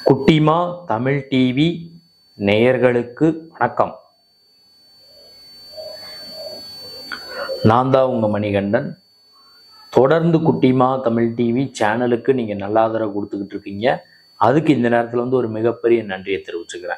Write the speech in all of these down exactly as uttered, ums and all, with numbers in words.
குட்டிமா தமிழ் டிவி நேயர்களுக்கு வணக்கம். நான் தான் உங்க மணிகண்டன். தொடர்ந்து குட்டிமா தமிழ் டிவி சேனலுக்கு நீங்க நல்ல ஆதரவு கொடுத்துக்கிட்டு இருக்கீங்க. அதுக்கு இந்த நேரத்தில் வந்து ஒரு மிகப்பெரிய நன்றியை தெரிவிச்சுக்கிறேன்.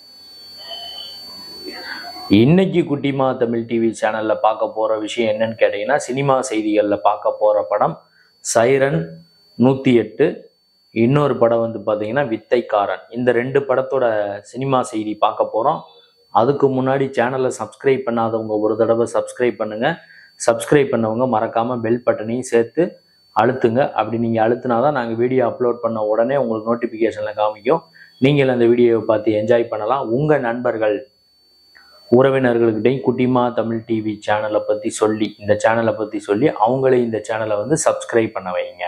இன்னைக்கு குட்டிமா தமிழ் டிவி சேனல்ல பார்க்க போற விஷயம் என்னன்னு கேட்டீங்கன்னா, சினிமா செய்திகள்ல பார்க்க போற படம் சைரன் நூத்தி எட்டு. இன்னொரு படம் வந்து பார்த்தீங்கன்னா வித்தைக்காரன். இந்த ரெண்டு படத்தோட சினிமா செய்தி பார்க்க போகிறோம். அதுக்கு முன்னாடி சேனலை சப்ஸ்கிரைப் பண்ணாதவங்க ஒரு தடவை சப்ஸ்கிரைப் பண்ணுங்க. சப்ஸ்கிரைப் பண்ணவங்க மறக்காம பெல் பட்டனையும் சேர்த்து அழுத்துங்க. அப்படி நீங்கள் அழுத்தினாதான் நாங்கள் வீடியோ அப்லோட் பண்ண உடனே உங்களுக்கு நோட்டிஃபிகேஷனில் காமிக்கும். நீங்கள் அந்த வீடியோவை பார்த்து என்ஜாய் பண்ணலாம். உங்கள் நண்பர்கள் உறவினர்கள்கிட்டையும் குட்டிமா தமிழ் டிவி சேனலை பற்றி சொல்லி இந்த சேனலை பற்றி சொல்லி அவங்களே இந்த சேனலை வந்து சப்ஸ்கிரைப் பண்ண வைங்க.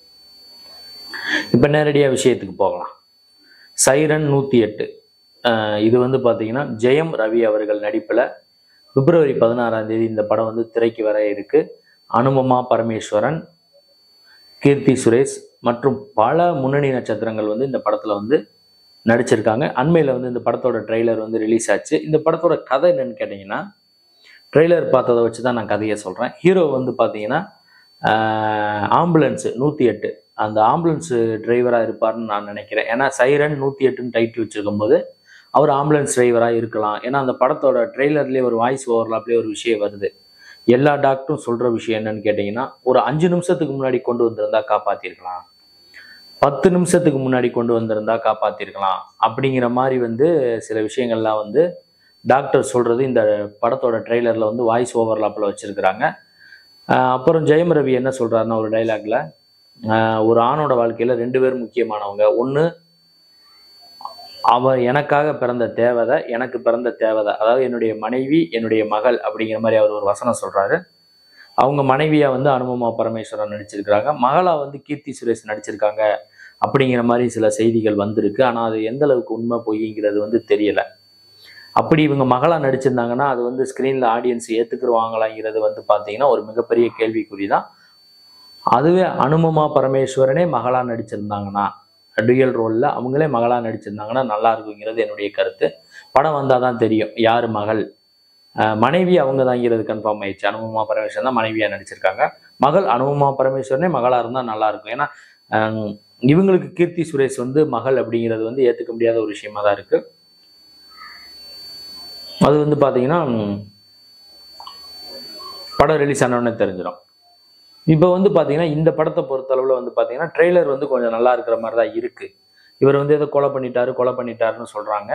இப்போ நேரடியாக விஷயத்துக்கு போகலாம். சைரன் நூற்றி எட்டு இது வந்து பார்த்தீங்கன்னா ஜெயம் ரவி அவர்கள் நடிப்பில் பிப்ரவரி பதினாறாம் தேதி இந்த படம் வந்து திரைக்கு வர இருக்கு. அனுபமா பரமேஸ்வரன், கீர்த்தி சுரேஷ் மற்றும் பல முன்னணி நட்சத்திரங்கள் வந்து இந்த படத்தில் வந்து நடிச்சிருக்காங்க. அண்மையில் வந்து இந்த படத்தோட ட்ரெய்லர் வந்து ரிலீஸ் ஆச்சு. இந்த படத்தோட கதை என்னன்னு கேட்டிங்கன்னா, ட்ரெய்லர் பார்த்ததை வச்சு தான் நான் கதையை சொல்கிறேன். ஹீரோ வந்து பார்த்தீங்கன்னா ஆம்புலன்ஸு நூற்றி எட்டு அந்த ஆம்புலன்ஸ் டிரைவராக இருப்பார்னு நான் நினைக்கிறேன். ஏன்னா சைரன் நூற்றி எட்டுன்னு டைட்டில் வச்சிருக்கும் போது அவர் ஆம்புலன்ஸ் டிரைவராக இருக்கலாம். ஏன்னா அந்த படத்தோட ட்ரெய்லர்லேயே ஒரு வாய்ஸ் ஓவர்லாப்லேயே ஒரு விஷயம் வருது. எல்லா டாக்டரும் சொல்கிற விஷயம் என்னன்னு கேட்டிங்கன்னா, ஒரு அஞ்சு நிமிஷத்துக்கு முன்னாடி கொண்டு வந்திருந்தா காப்பாற்றிருக்கலாம், பத்து நிமிஷத்துக்கு முன்னாடி கொண்டு வந்திருந்தா காப்பாற்றிருக்கலாம் அப்படிங்கிற மாதிரி வந்து சில விஷயங்கள்லாம் வந்து டாக்டர் சொல்கிறது இந்த படத்தோட ட்ரெய்லரில் வந்து வாய்ஸ் ஓவர்லாப்பில் வச்சுருக்கிறாங்க. அப்புறம் ஜெயம் ரவி என்ன சொல்கிறாருன்னா ஒரு டைலாக்ல, ஒரு ஆணோட வாழ்க்கையில் ரெண்டு பேரும் முக்கியமானவங்க. ஒன்று அவ எனக்காக பிறந்த தேவதை, எனக்கு பிறந்த தேவதை, அதாவது என்னுடைய மனைவி என்னுடைய மகள் அப்படிங்கிற மாதிரி அவர் ஒரு வசனம் சொல்கிறாரு. அவங்க மனைவியா வந்து அனுபமா பரமேஸ்வரன் நடிச்சிருக்கிறாங்க, மகளா வந்து கீர்த்தி சுரேஷ் நடிச்சிருக்காங்க அப்படிங்கிற மாதிரி சில செய்திகள் வந்திருக்கு. ஆனால் அது எந்த அளவுக்கு உண்மை பொய்ங்கிறது வந்து தெரியலை. அப்படி இவங்க மகளா நடிச்சிருந்தாங்கன்னா அது வந்து ஸ்க்ரீனில் ஆடியன்ஸ் ஏற்றுக்குருவாங்களாங்கிறது வந்து பார்த்தீங்கன்னா ஒரு மிகப்பெரிய கேள்விக்குறி தான். அதுவே அனுபமா பரமேஸ்வரனே மகளா நடிச்சிருந்தாங்கன்னா, டுயல் ரோலில் அவங்களே மகளா நடிச்சிருந்தாங்கன்னா நல்லா இருக்குங்கிறது என்னுடைய கருத்து. படம் வந்தால் தான் தெரியும் யார் மகள். மனைவி அவங்க தாங்கிறது கன்ஃபார்ம் ஆயிடுச்சு. அனுபமா பரமேஸ்வரன் தான் மனைவியாக நடிச்சிருக்காங்க. மகள் அனுபமா பரமேஸ்வரனே மகளா இருந்தால் நல்லா இருக்கும். ஏன்னா இவங்களுக்கு கீர்த்தி சுரேஷ் வந்து மகள் அப்படிங்கிறது வந்து ஏற்றுக்க முடியாத ஒரு விஷயமா தான் இருக்கு. அது வந்து பார்த்தீங்கன்னா படம் ரிலீஸ் ஆனோடனே தெரிஞ்சிடும். இப்போ வந்து பார்த்தீங்கன்னா இந்த படத்தை பொறுத்தளவில் வந்து பார்த்தீங்கன்னா ட்ரெய்லர் வந்து கொஞ்சம் நல்லா இருக்கிற மாதிரி தான் இருக்குது. இவர் வந்து ஏதோ கொலை பண்ணிட்டாரு கொலை பண்ணிட்டாருன்னு சொல்கிறாங்க.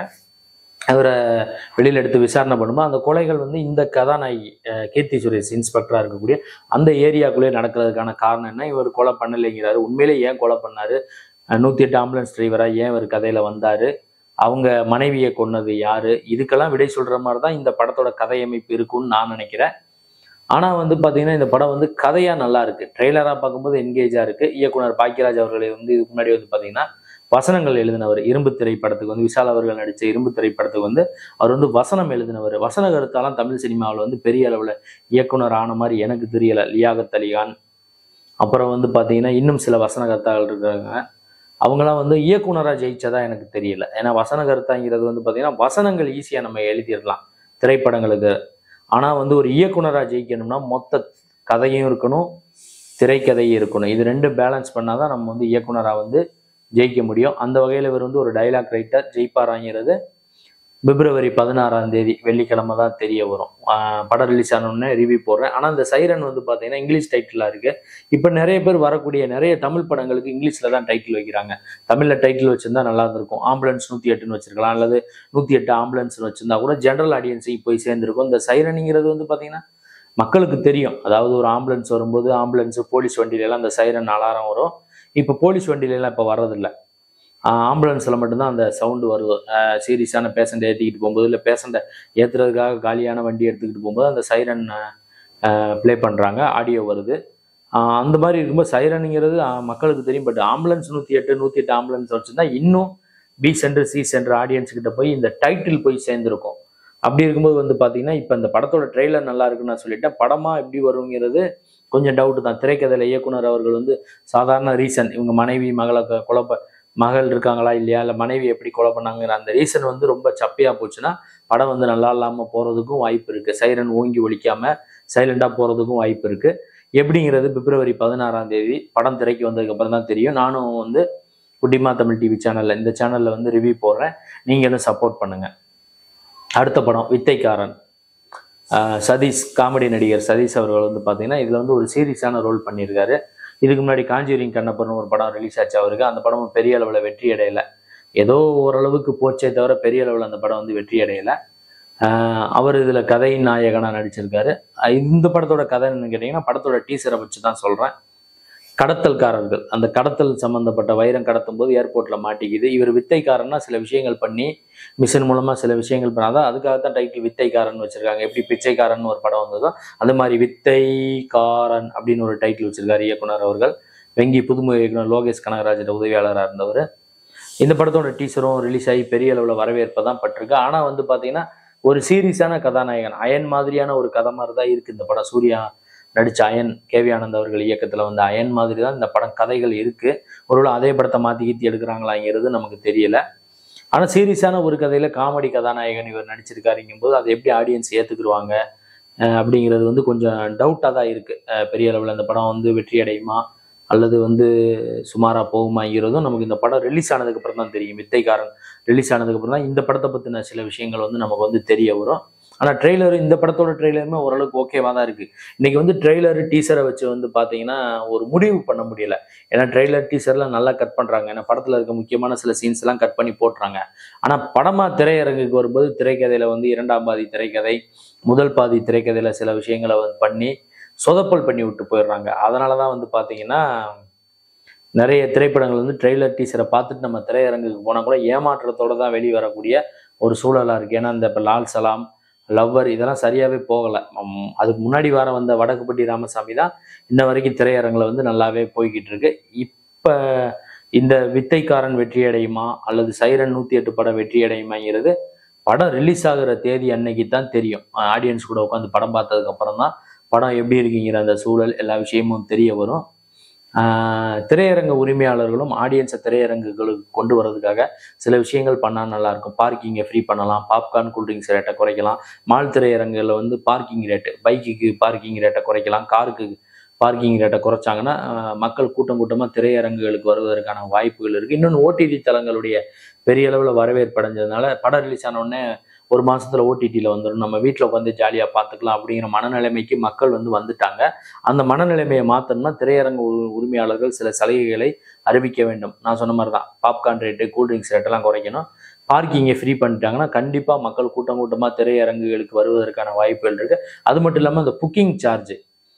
அவரை வெளியில் எடுத்து விசாரணை பண்ணும்போது அந்த கொலைகள் வந்து இந்த கதாநாயகி கீர்த்தி சுரேஷ் இன்ஸ்பெக்டராக இருக்கக்கூடிய அந்த ஏரியாக்குள்ளேயே நடக்கிறதுக்கான காரணம் என்ன, இவர் கொலை பண்ணலைங்கிறாரு. உண்மையிலே ஏன் கொலை பண்ணாரு, நூற்றி எட்டு ஆம்புலன்ஸ் டிரைவராக ஏன் இவர் கதையில் வந்தார், அவங்க மனைவியை கொன்னது யாரு, இதுக்கெல்லாம் விடை சொல்கிற மாதிரி தான் இந்த படத்தோட கதையமைப்பு இருக்குன்னு நான் நினைக்கிறேன். ஆனால் வந்து பார்த்தீங்கன்னா இந்த படம் வந்து கதையாக நல்லா இருக்குது. ட்ரெய்லராக பார்க்கும்போது என்கேஜாக இருக்குது. இயக்குனர் பாக்கியராஜ் அவர்களை வந்து இதுக்கு முன்னாடி வந்து பார்த்தீங்கன்னா வசனங்கள் எழுதினவர். இரும்பு திரைப்படத்துக்கு வந்து விஷால் அவர்கள் நடித்த இரும்பு திரைப்படத்துக்கு வந்து அவர் வந்து வசனம் எழுதினவர். வசன கருத்தாலாம் தமிழ் சினிமாவில் வந்து பெரிய அளவில் இயக்குனர் ஆன மாதிரி எனக்கு தெரியலை. லியாகத் அலிகான், அப்புறம் வந்து பார்த்தீங்கன்னா இன்னும் சில வசன கருத்தாக்கள் இருக்கிறாங்க. அவங்களாம் வந்து இயக்குனராக ஜெயிச்சதா எனக்கு தெரியல. ஏன்னா வசன கருத்தாங்கிறது வந்து பார்த்தீங்கன்னா வசனங்கள் ஈஸியாக நம்ம எழுதிடலாம் திரைப்படங்களுக்கு. ஆனால் வந்து ஒரு இயக்குனராக ஜெயிக்கணும்னா மொத்த கதையும் இருக்கணும், திரைக்கதையும் இருக்கணும். இது ரெண்டு பேலன்ஸ் பண்ணாதான் நம்ம வந்து இயக்குனராக வந்து ஜெயிக்க முடியும். அந்த வகையில் இவர் வந்து ஒரு டைலாக் ரைட்டர். ஜெயிப்பாராங்கிறது பிப்ரவரி பதினாறாம் தேதி வெள்ளிக்கிழமை தான் தெரிய வரும். படம் ரிலீஸ் ஆனோடனே ரிவ்யூ போடுறேன். ஆனால் இந்த சைரன் வந்து பார்த்தீங்கன்னா இங்கிலீஷ் டைட்டிலாக இருக்குது. இப்போ நிறைய பேர் வரக்கூடிய நிறைய தமிழ் படங்களுக்கு இங்கிலீஷில் தான் டைட்டில் வைக்கிறாங்க. தமிழில் டைட்டில் வச்சுருந்தா நல்லா இருந்திருக்கும். ஆம்புலன்ஸ் நூற்றி எட்டுன்னு வச்சிருக்கலாம், அல்லது நூற்றி எட்டு ஆம்புலன்ஸ்னு வச்சுருந்தா கூட ஜென்ரல் ஆடியன்ஸுக்கு போய் சேர்ந்துருக்கும். இந்த சைரனுங்கிறது வந்து பார்த்தீங்கன்னா மக்களுக்கு தெரியும். அதாவது ஒரு ஆம்புலன்ஸ் வரும்போது ஆம்புலன்ஸு போலீஸ் வண்டியிலலாம் அந்த சைரன் அலாரம் வரும். இப்போ போலீஸ் வண்டியிலலாம் இப்போ வர்றதில்லை. ஆம்புலன்ஸில் மட்டும்தான் அந்த சவுண்டு வருது. சீரியஸான பேஷண்ட் ஏற்றிக்கிட்டு போகும்போது, இல்லை பேஷண்ட்டை ஏற்றுறதுக்காக காலியான வண்டி எடுத்துக்கிட்டு போகும்போது அந்த சைரன் ப்ளே பண்ணுறாங்க, ஆடியோ வருது. அந்த மாதிரி இருக்கும்போது சைரனுங்கிறது மக்களுக்கு தெரியும். பட் ஆம்புலன்ஸ் நூற்றி எட்டு நூற்றி எட்டு ஆம்புலன்ஸ் வச்சுருந்தா இன்னும் பி சென்டர் சி சென்டர் ஆடியன்ஸுக்கிட்ட போய் இந்த டைட்டில் போய் சேர்ந்துருக்கும். அப்படி இருக்கும்போது வந்து பார்த்தீங்கன்னா இப்போ இந்த படத்தோட ட்ரெய்லர் நல்லா இருக்குன்னு நான் சொல்லிட்டேன். படமாக எப்படி வருங்கிறது கொஞ்சம் டவுட்டு தான். திரைக்கதையில் இயக்குனர் அவர்கள் வந்து சாதாரண ரீசன் இவங்க மனைவி மகளை கொலை மகள் இருக்காங்களா இல்லையா, இல்லை மனைவி எப்படி கொலை பண்ணாங்கிற அந்த ரீசன் வந்து ரொம்ப சப்பையா போச்சுன்னா படம் வந்து நல்லா இல்லாம போறதுக்கும் வாய்ப்பு இருக்கு. சைரன் ஓங்கி ஒழிக்காம சைலண்டா போறதுக்கும் வாய்ப்பு இருக்கு. எப்படிங்கிறது பிப்ரவரி பதினாறாம் தேதி படம் திரைக்கு வந்ததுக்கு அப்புறம் தான் தெரியும். நானும் வந்து குட்டிமா தமிழ் டிவி சேனல்ல இந்த சேனல்ல வந்து ரிவ்யூ போடுறேன், நீங்களும் சப்போர்ட் பண்ணுங்க. அடுத்த படம் வித்தைக்காரன். சதீஷ், காமெடி நடிகர் சதீஷ் அவர்கள் வந்து பார்த்தீங்கன்னா இதில் வந்து ஒரு சீரியஸான ரோல் பண்ணியிருக்காரு. இதுக்கு முன்னாடி காஞ்சூரிங் கண்ணப்பர்னு ஒரு படம் ரிலீஸ் ஆச்சு அவருக்கு. அந்த படமும் பெரிய அளவில் வெற்றி அடையலை, ஏதோ ஓரளவுக்கு போச்சே தவிர பெரிய அளவில் அந்த படம் வந்து வெற்றி அடையலை. அவர் இதில் கதை நாயகனாக நடிச்சிருக்காரு. இந்த படத்தோட கதைன்னு கேட்டிங்கன்னா படத்தோட டீசரை வச்சு தான் சொல்கிறேன். கடத்தல்காரர்கள், அந்த கடத்தல் சம்பந்தப்பட்ட வைரம் கடத்தும் போது ஏர்போர்ட்ல மாட்டிக்குது. இவர் வித்தைக்காரன்னா சில விஷயங்கள் பண்ணி மிஷின் மூலமா சில விஷயங்கள் பண்ணாதான், அதுக்காகத்தான் டைட்டில் வித்தைக்காரன் வச்சிருக்காங்க. எப்படி பிச்சைக்காரன் ஒரு படம் வந்ததோ அந்த மாதிரி வித்தைக்காரன் அப்படின்னு ஒரு டைட்டில் வச்சிருக்காரு இயக்குனர் அவர்கள். வெங்கி புதுமுக இயக்குனர் லோகேஷ் கனகராஜோட உதவியாளராக இருந்தவர். இந்த படத்தோட டீசரும் ரிலீஸ் ஆகி பெரிய அளவில் வரவேற்பை தான் பட்டிருக்கு. ஆனால் வந்து பார்த்தீங்கன்னா ஒரு சீரியஸான கதாநாயகன், அயன் மாதிரியான ஒரு கதை மாதிரி தான் இருக்கு இந்த படம். சூர்யா நடிச்ச அயன், கே வி ஆனந்த் அவர்கள் இயக்கத்துல வந்து அயன் மாதிரி தான் இந்த படம் கதைகள் இருக்கு. ஒருவேளை அதே படத்தை மாத்தி கீத்தி எடுக்கிறாங்களாங்கிறது நமக்கு தெரியல. ஆனா சீரியஸான ஒரு கதையில காமெடி கதாநாயகன் இவர் நடிச்சிருக்காருங்கும் போது அதை எப்படி ஆடியன்ஸ் ஏத்துக்குருவாங்க அப்படிங்கிறது வந்து கொஞ்சம் டவுட்டா தான் இருக்கு. பெரிய அளவில் இந்த படம் வந்து வெற்றி அடையுமா அல்லது வந்து சுமாரா போகுமாங்கிறதும் நமக்கு இந்த படம் ரிலீஸ் ஆனதுக்கு அப்புறம் தான் தெரியும். வித்தைக்காரன் ரிலீஸ் ஆனதுக்கு அப்புறம் தான் இந்த படத்தை பத்தின சில விஷயங்கள் வந்து நமக்கு வந்து தெரிய வரும். ஆனால் ட்ரெய்லர், இந்த படத்தோட ட்ரெய்லருமே ஓரளவுக்கு ஓகேவா தான் இருக்கு. இன்னைக்கு வந்து ட்ரெய்லரு டீசரை வச்சு வந்து பார்த்தீங்கன்னா ஒரு முடிவு பண்ண முடியல. ஏன்னா ட்ரெய்லர் டீசர்லாம் நல்லா கட் பண்றாங்க, ஏன்னா படத்துல இருக்க முக்கியமான சில சீன்ஸ் எல்லாம் கட் பண்ணி போட்டுறாங்க. ஆனா படமா திரையரங்குக்கு வரும்போது திரைக்கதையில வந்து இரண்டாம் பாதி திரைக்கதை, முதல் பாதி திரைக்கதையில சில விஷயங்களை வந்து பண்ணி சொதப்பல் பண்ணி விட்டு போயிடுறாங்க. அதனாலதான் வந்து பாத்தீங்கன்னா நிறைய திரைப்படங்கள் வந்து ட்ரெய்லர் டீசரை பார்த்துட்டு நம்ம திரையரங்குக்கு போனா கூட ஏமாற்றத்தோட தான் வெளியே வரக்கூடிய ஒரு சூழலா இருக்கு. ஏன்னா இந்த இப்போ லால் சலாம், லவ்வர் இதெல்லாம் சரியாவே போகலை. அதுக்கு முன்னாடி வாரம் வந்த வடக்குப்பட்டி ராமசாமி தான் இன்ன வரைக்கும் திரையரங்கில் வந்து நல்லாவே போய்கிட்டு இருக்கு. இப்போ இந்த வித்தைக்காரன் வெற்றி அடையுமா அல்லது சைரன் நூற்றி எட்டு படம் வெற்றி அடையுமாங்கிறது படம் ரிலீஸ் ஆகுற தேதி அன்னைக்கு தான் தெரியும். ஆடியன்ஸ் கூட உட்காந்து படம் பார்த்ததுக்கு அப்புறம் தான் படம் எப்படி இருக்குங்கிற அந்த சூழல் எல்லா விஷயமும் தெரிய வரும். திரையரங்க உரிமையாளர்களும் ஆடியன்ஸை திரையரங்குகளுக்கு கொண்டு வர்றதுக்காக சில விஷயங்கள் பண்ணால் நல்லா இருக்கும். பார்க்கிங்கை ஃப்ரீ பண்ணலாம், பாப்கார்ன் கூல்ட்ரிங்க்ஸ் ரேட்டை குறைக்கலாம், மால் திரையரங்குகளில் வந்து பார்க்கிங் ரேட்டு, பைக்குக்கு பார்க்கிங் ரேட்டை குறைக்கலாம், காருக்கு பார்க்கிங் ரேட்டை குறைச்சாங்கன்னா மக்கள் கூட்டம் கூட்டமாக திரையரங்குகளுக்கு வருவதற்கான வாய்ப்புகள் இருக்குது. இன்னொன்று ஓடிடி தளங்களுடைய பெரிய அளவில் வரவேற்பு அடைஞ்சதுனால படம் ரிலீஸ் ஆன உடனே ஒரு மாசத்துல ஓடிடியில் வந்துடும், நம்ம வீட்டில் உட்காந்து ஜாலியாக பார்த்துக்கலாம் அப்படிங்கிற மனநிலைமைக்கு மக்கள் வந்து வந்துட்டாங்க. அந்த மனநிலைமையை மாற்றணும்னா திரையரங்கு உரிமையாளர்கள் சில சலுகைகளை அறிவிக்க வேண்டும். நான் சொன்ன மாதிரி தான் பாப்கார்ன் ரேட்டு, கூல்ட்ரிங்க்ஸ் ரேட்டெல்லாம் குறைக்கணும். பார்க்கிங்கை ஃப்ரீ பண்ணிட்டாங்கன்னா கண்டிப்பாக மக்கள் கூட்டம் கூட்டமாக திரையரங்குகளுக்கு வருவதற்கான வாய்ப்புகள் இருக்குது. அது மட்டும் இல்லாமல் இந்த புக்கிங் சார்ஜ்,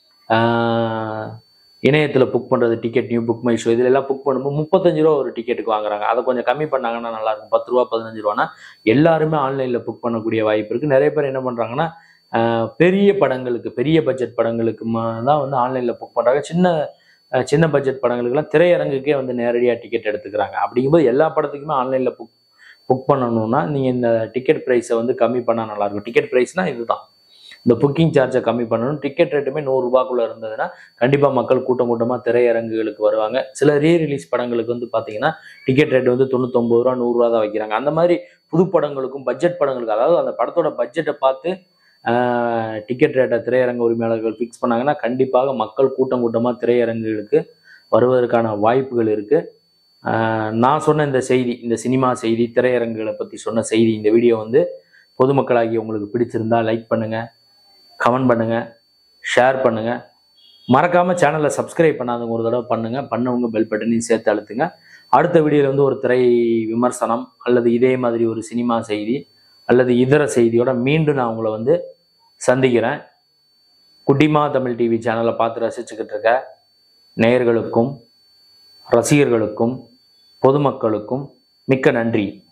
இணையத்தில் புக் பண்ணுறது, ticket new BookMyShow இதில் எல்லாம் புக் பண்ணும்போது முப்பத்தஞ்சு ரூபா ஒரு டிக்கெட்டுக்கு வாங்குறாங்க. அதை கொஞ்சம் கம்மி பண்ணாங்கன்னா நல்லாயிருக்கும். பத்து ரூபா பதினஞ்சு ரூபானா எல்லாருமே ஆன்லைனில் புக் பண்ணக்கூடிய வாய்ப்பு இருக்குது. நிறைய பேர் என்ன பண்ணுறாங்கன்னா பெரிய படங்களுக்கு, பெரிய பட்ஜெட் படங்களுக்கு தான் வந்து ஆன்லைனில் புக் பண்ணுறாங்க. சின்ன சின்ன பட்ஜெட் படங்களுக்குலாம் திரையரங்குக்கே வந்து நேரடியாக டிக்கெட் எடுத்துக்கிறாங்க. அப்படிங்கும்போது எல்லா படத்துக்குமே ஆன்லைனில் புக் புக் பண்ணணும்னா நீங்கள் இந்த டிக்கெட் ப்ரைஸை வந்து கம்மி பண்ணால் நல்லாயிருக்கும். டிக்கெட் ப்ரைஸ்னால் இதுதான், இந்த புக்கிங் சார்ஜை கம்மி பண்ணணும். டிக்கெட் ரேட்டுமே நூறுரூபாக்குள்ளே இருந்ததுன்னா கண்டிப்பாக மக்கள் கூட்டம் கூட்டமாக திரையரங்குகளுக்கு வருவாங்க. சில ரீ ரிலீஸ் படங்களுக்கு வந்து பார்த்தீங்கன்னா டிக்கெட் ரேட் வந்து தொண்ணூத்தொம்பது ரூபா நூறுரூவா தான் வைக்கிறாங்க. அந்த மாதிரி புது படங்களுக்கும் பட்ஜெட் படங்களுக்கு, அதாவது அந்த படத்தோட பட்ஜெட்டை பார்த்து டிக்கெட் ரேட்டை திரையரங்கு உரிமையாளர்கள் ஃபிக்ஸ் பண்ணாங்கன்னா கண்டிப்பாக மக்கள் கூட்டம் கூட்டமாக திரையரங்குகளுக்கு வருவதற்கான வாய்ப்புகள் இருக்குது. நான் சொன்ன இந்த செய்தி, இந்த சினிமா செய்தி, திரையரங்குகளை பற்றி சொன்ன செய்தி, இந்த வீடியோ வந்து பொதுமக்களாகி உங்களுக்கு பிடிச்சிருந்தா லைக் பண்ணுங்கள், கமெண்ட் பண்ணுங்கள், ஷேர் பண்ணுங்கள். மறக்காமல் சேனலை சப்ஸ்கிரைப் பண்ணாதவங்க ஒரு தடவை பண்ணுங்கள், பண்ணவங்க பெல் பட்டனையும் சேர்த்து அழுத்துங்க. அடுத்த வீடியோவில் வந்து ஒரு திரை விமர்சனம் அல்லது இதே மாதிரி ஒரு சினிமா செய்தி அல்லது இதர செய்தியோட மீண்டும் நான் உங்களை வந்து சந்திக்கிறேன். குட்டிமா தமிழ் டிவி சேனலை பார்த்து ரசிச்சுக்கிட்டு இருக்க நேயர்களுக்கும் ரசிகர்களுக்கும் பொதுமக்களுக்கும் மிக்க நன்றி.